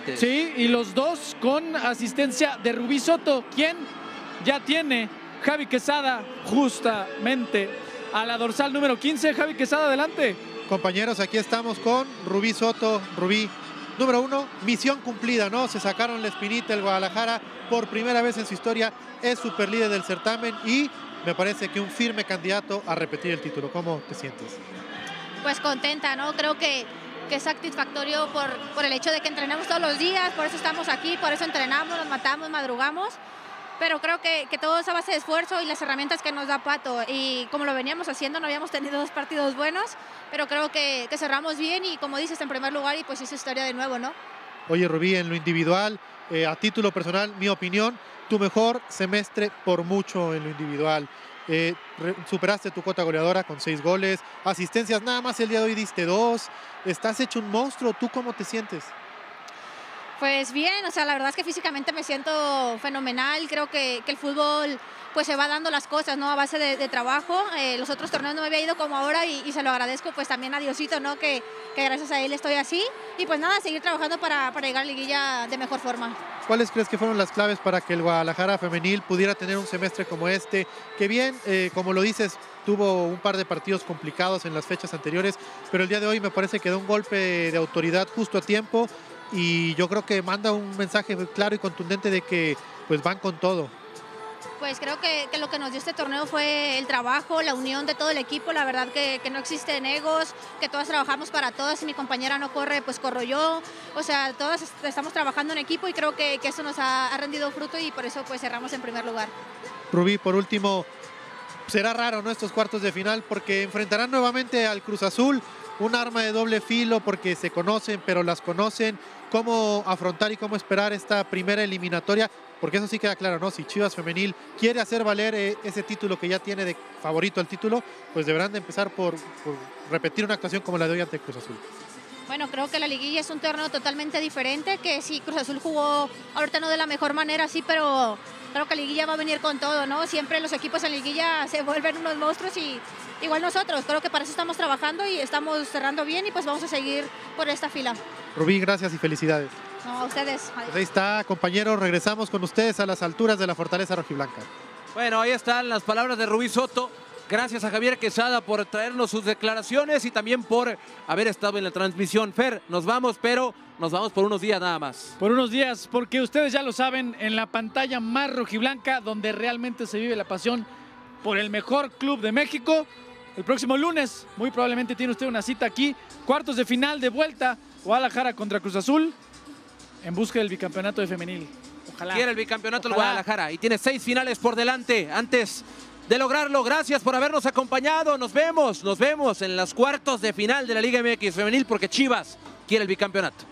importantes. Sí, y los dos con asistencia de Rubí Soto, quien ya tiene Javi Quesada justamente a la dorsal número 15. Javi Quesada, adelante. Compañeros, aquí estamos con Rubí Soto. Rubí, número 1, misión cumplida, ¿no? Se sacaron la espinita el Guadalajara por primera vez en su historia, es superlíder del certamen y me parece que un firme candidato a repetir el título. ¿Cómo te sientes? Pues contenta, ¿no? Creo que es satisfactorio por el hecho de que entrenamos todos los días, por eso estamos aquí, por eso entrenamos, nos matamos, madrugamos, pero creo que todo es a base de esfuerzo y las herramientas que nos da Pato, y como lo veníamos haciendo, no habíamos tenido 2 partidos buenos, pero creo que cerramos bien y como dices, en primer lugar, y pues hizo historia de nuevo, ¿no? Oye, Rubí, en lo individual, a título personal, mi opinión, tu mejor semestre por mucho en lo individual. Superaste tu cuota goleadora con 6 goles, asistencias nada más el día de hoy diste 2, estás hecho un monstruo. ¿Tú cómo te sientes? Pues bien, o sea, la verdad es que físicamente me siento fenomenal, creo que el fútbol pues se va dando las cosas, ¿no? A base de trabajo, los otros torneos no me había ido como ahora y se lo agradezco pues también a Diosito, ¿no? Que gracias a él estoy así y pues nada, seguir trabajando para llegar a liguilla de mejor forma. ¿Cuáles crees que fueron las claves para que el Guadalajara femenil pudiera tener un semestre como este? Que bien, como lo dices, tuvo un par de partidos complicados en las fechas anteriores, pero el día de hoy me parece que da un golpe de autoridad justo a tiempo y yo creo que manda un mensaje claro y contundente de que pues van con todo. Pues creo que lo que nos dio este torneo fue el trabajo, la unión de todo el equipo, la verdad que no existen egos, que todas trabajamos para todas, si mi compañera no corre, pues corro yo, o sea, todas estamos trabajando en equipo y creo que eso nos ha rendido fruto y por eso pues cerramos en primer lugar. Rubí, por último, será raro, ¿no?, estos cuartos de final porque enfrentarán nuevamente al Cruz Azul, un arma de doble filo porque se conocen, pero las conocen. ¿Cómo afrontar y cómo esperar esta primera eliminatoria? Porque eso sí queda claro, ¿no? Si Chivas Femenil quiere hacer valer ese título que ya tiene de favorito al título, pues deberán de empezar por repetir una actuación como la de hoy ante Cruz Azul. Bueno, creo que la liguilla es un torneo totalmente diferente, que sí, Cruz Azul jugó ahorita no de la mejor manera, sí, pero creo que la liguilla va a venir con todo, ¿no? Siempre los equipos en liguilla se vuelven unos monstruos y igual nosotros, creo que para eso estamos trabajando y estamos cerrando bien y pues vamos a seguir por esta fila. Rubí, gracias y felicidades. No, a ustedes. Pues ahí está, compañeros, regresamos con ustedes a las alturas de la Fortaleza Rojiblanca. Bueno, ahí están las palabras de Rubí Soto. Gracias a Javier Quesada por traernos sus declaraciones y también por haber estado en la transmisión. Fer, nos vamos, pero nos vamos por unos días nada más. Por unos días, porque ustedes ya lo saben, en la pantalla más rojiblanca, donde realmente se vive la pasión por el mejor club de México. El próximo lunes, muy probablemente tiene usted una cita aquí. Cuartos de final de vuelta, Guadalajara contra Cruz Azul, en busca del bicampeonato de femenil. Ojalá. Quiere el bicampeonato el Ojalá. Guadalajara y tiene 6 finales por delante antes de lograrlo. Gracias por habernos acompañado. Nos vemos en los cuartos de final de la Liga MX Femenil porque Chivas quiere el bicampeonato.